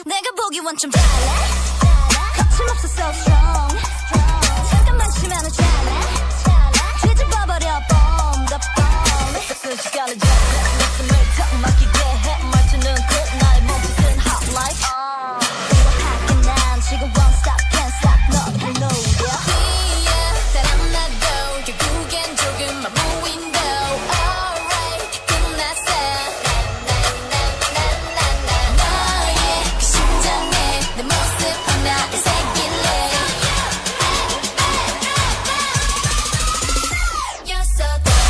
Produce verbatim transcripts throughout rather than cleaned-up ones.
내가 보기엔 좀 달라 거침없어 so strong 잠깐만 치면은 잘라 뒤집어버려 bomb the bomb 순식간에 잡아 가슴을 턱 막히게 해 말투는 cool 나의 몸짓은 hot like 밖에 난 지금 won't stop can't stop 너를 놓으려 yeah 사람 나도 결국엔 조금만 무인도 alright 끝났어 너의 그 심장에 내 모습 하나 새길래 You're so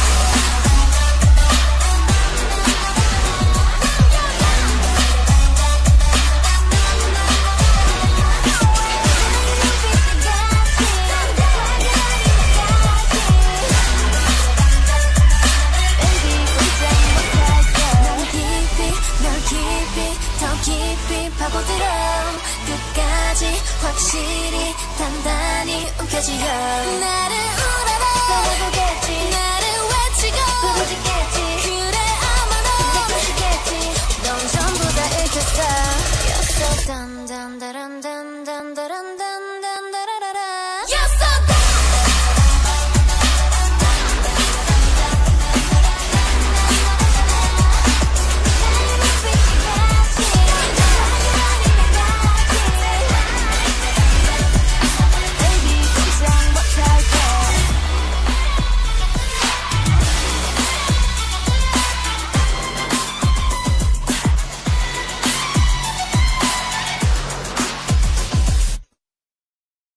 더 깊이 파고들어 끝까지 확실히 단단히 움켜쥐어 나를